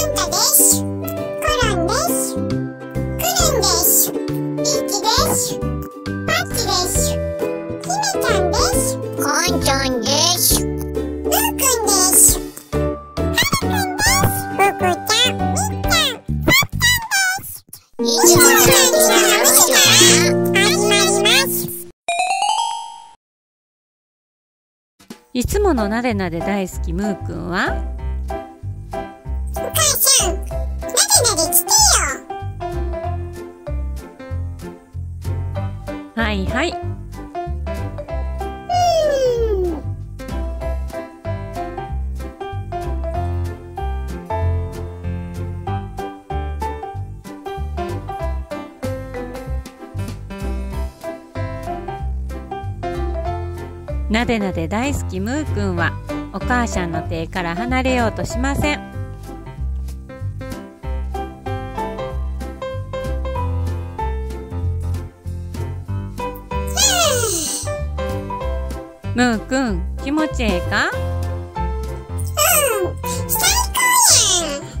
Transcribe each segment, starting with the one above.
ンタです。コロンです。クルンです。ピーチです。パッチです。ひめちゃんです。コンちゃんです。ルーくんです。ハルくんです。フクちゃん、みっちゃん、パッちゃんです。いつものラジオが始まります。 いつものなでなで大好きムーくんは、 お母さん、なでなでしてよ。 はいはい。なでなで大好きムーくんはお母さんの手から離れようとしません。ムーくん、気持ちええか？ 最高やん。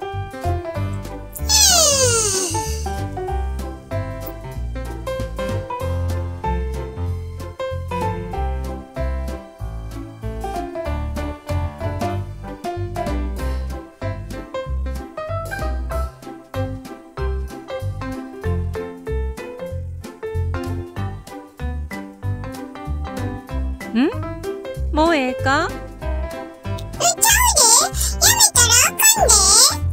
もうええか？ ちゃうで、やめたらあかんで。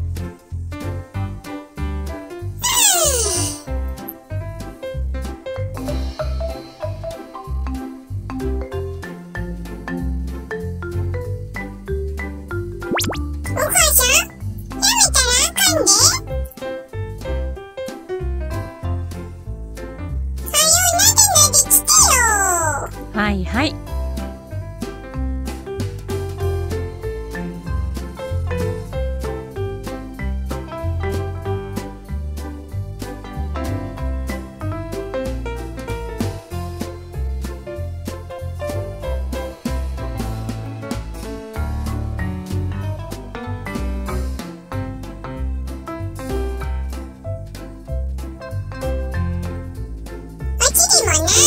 お母さん、やめたらあかんで。はよなでなでしてよ。 はいはい。 おちりもな。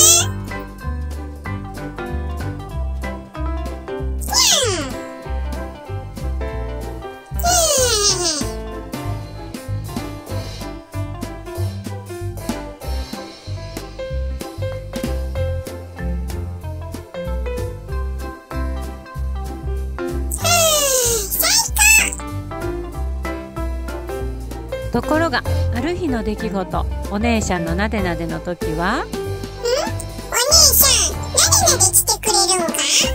ところがある日の出来事、お姉ちゃんのなでなでの時は、 お姉さん、なでなでしてくれるんか？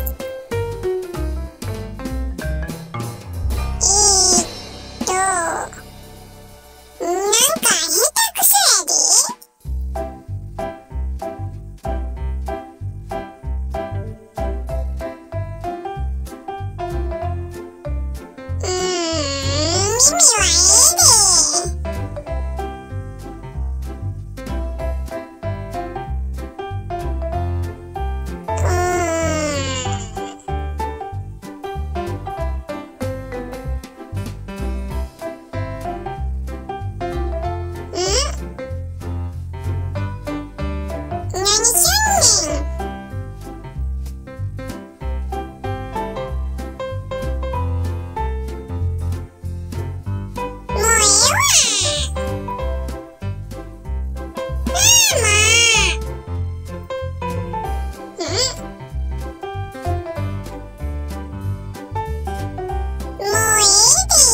なんか下手くそやで。耳はええで。何しんねん。もうええわ。もうええで。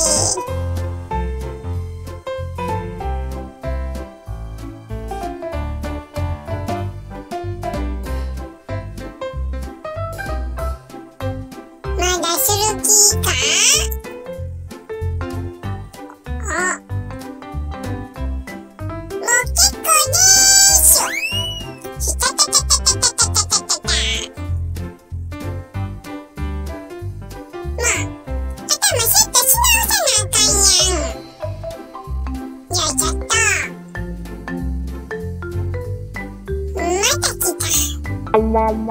まだする気か？あ、もう結構でーす。したたたたたたたたたたた。まあ、頭セットし直さなあかんやん。よいしょっと。また来た。まあ。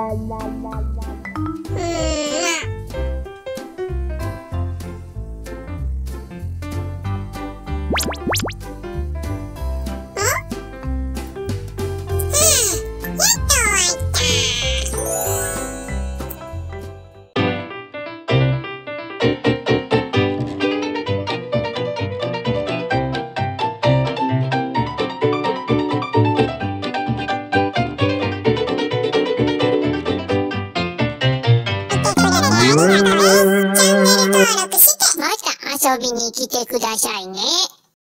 また遊びに来てくださいね。